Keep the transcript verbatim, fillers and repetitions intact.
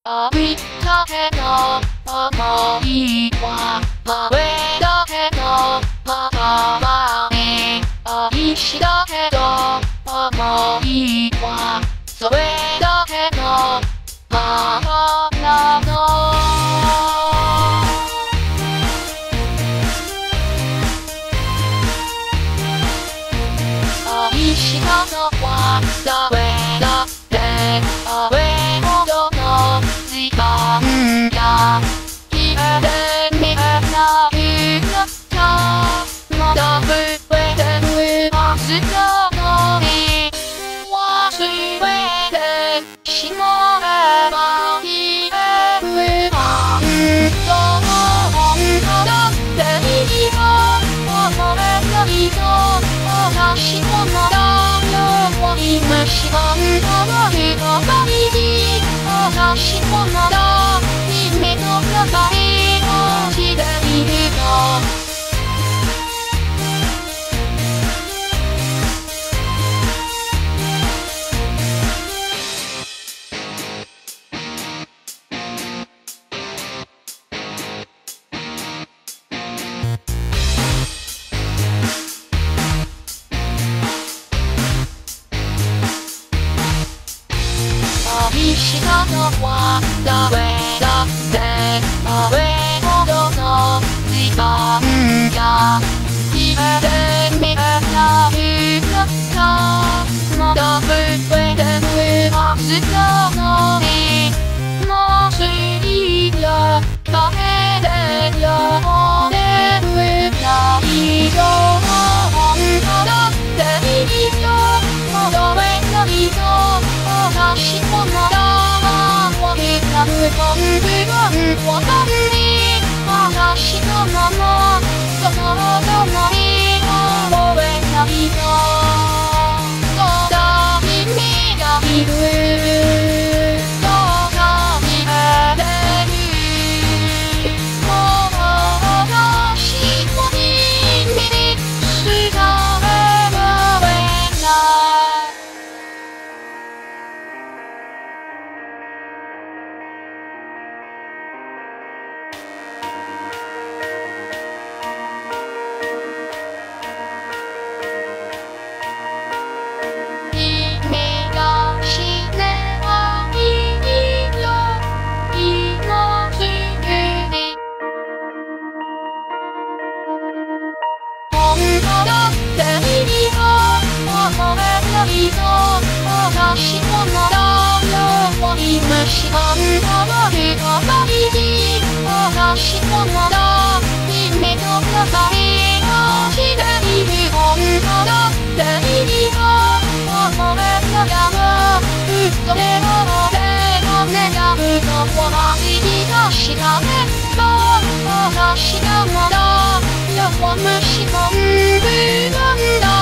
浴びたけど思いは晴れだけどまた前愛したけど思いはそれだけどまたなの愛したのは誰だってあれほどの時間が消えて見えなくなったまだ増えてるはずなのに忘れてしまえばいい本当本当だっていいの思えないと私もまだ弱い虫がたまるのがいい私もまだ夢の中に落ちているの愛したのは誰だってあれほどの時間が消えて見えなくなったまだ増えてるはずなのにもういいや帰れよ俺るないよ本当だっていいよ戻れないと私もまだ悪くなる本部はわかんに私のままそのままに覚えないのそうだ君がいるそうだ見えてるもう私も君に伝えられない私もまだ弱い虫がたまるのがいい私もまだ夢の中に落ちている本当だっていいの思えながらそれを俺の願うのは言い出したね私がまだ弱虫本部なんだ